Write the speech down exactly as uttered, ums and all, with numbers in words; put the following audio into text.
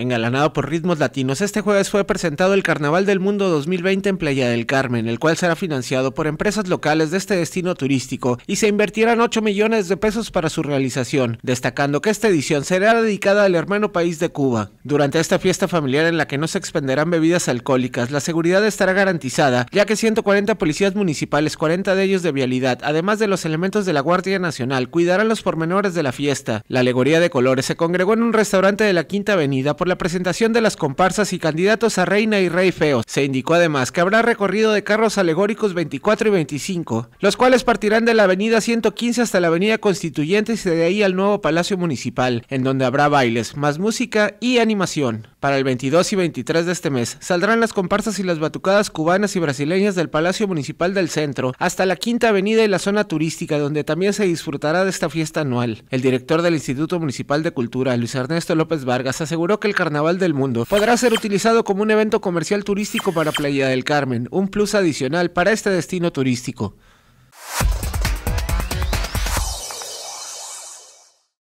Engalanado por ritmos latinos, este jueves fue presentado el Carnaval del Mundo dos mil veinte en Playa del Carmen, el cual será financiado por empresas locales de este destino turístico y se invertirán ocho millones de pesos para su realización, destacando que esta edición será dedicada al hermano país de Cuba. Durante esta fiesta familiar en la que no se expenderán bebidas alcohólicas, la seguridad estará garantizada, ya que ciento cuarenta policías municipales, cuarenta de ellos de vialidad, además de los elementos de la Guardia Nacional, cuidarán los pormenores de la fiesta. La alegoría de colores se congregó en un restaurante de la Quinta Avenida por la presentación de las comparsas y candidatos a Reina y Rey Feo. Se indicó además que habrá recorrido de carros alegóricos veinticuatro y veinticinco, los cuales partirán de la avenida ciento quince hasta la avenida Constituyentes y de ahí al nuevo Palacio Municipal, en donde habrá bailes, más música y animación. Para el veintidós y veintitrés de este mes saldrán las comparsas y las batucadas cubanas y brasileñas del Palacio Municipal del Centro hasta la Quinta Avenida y la zona turística, donde también se disfrutará de esta fiesta anual. El director del Instituto Municipal de Cultura, Luis Ernesto López Vargas, aseguró que el Carnaval del Mundo podrá ser utilizado como un evento comercial turístico para Playa del Carmen, un plus adicional para este destino turístico.